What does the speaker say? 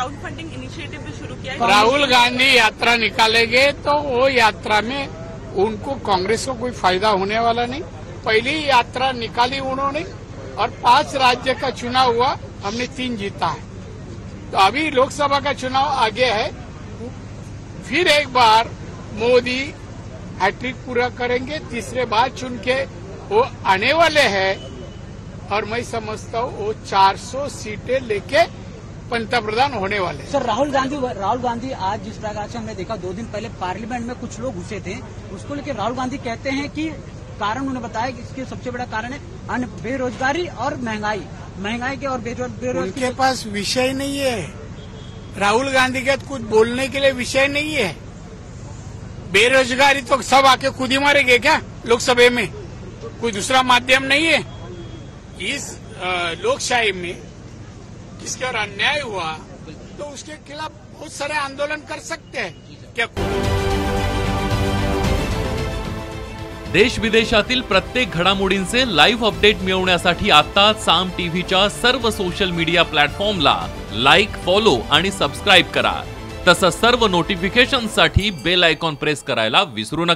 Crowd funding initiative भी शुरू किया है। राहुल गांधी यात्रा निकालेंगे तो वो यात्रा में उनको कांग्रेस को कोई फायदा होने वाला नहीं। पहली यात्रा निकाली उन्होंने और 5 राज्य का चुनाव हुआ, हमने 3 जीता है। तो अभी लोकसभा का चुनाव आगे है, फिर एक बार मोदी हैट्रिक पूरा करेंगे, तीसरे बार चुन के वो आने वाले हैं और मैं समझता हूँ वो 400 सीटें लेके पंतप्रधान होने वाले। सर राहुल गांधी आज जिस प्रकार से हमने देखा 2 दिन पहले पार्लियामेंट में कुछ लोग घुसे थे, उसको लेकर राहुल गांधी कहते हैं कि कारण उन्होंने बताया कि इसके सबसे बड़ा कारण है बेरोजगारी और महंगाई के और बेरोजगारी। उनके पास विषय नहीं है, राहुल गांधी के कुछ बोलने के लिए विषय नहीं है। बेरोजगारी तो सब आके खुद ही मारेंगे क्या लोकसभा में? कोई दूसरा माध्यम नहीं है। इस लोकशाही में किसके और अन्याय हुआ तो उसके खिलाफ बहुत सारे आंदोलन कर सकते हैं क्या? देश विदेशातील प्रत्येक घडामोडींचे लाईव्ह अपडेट मिळवण्यासाठी आता साम टीव्हीच्या सर्व सोशल मीडिया प्लॅटफॉर्मला लाईक, फॉलो आणि सबस्क्राईब करा। तसंच सर्व नोटिफिकेशनसाठी बेल आयकॉन प्रेस करायला विसरू नका।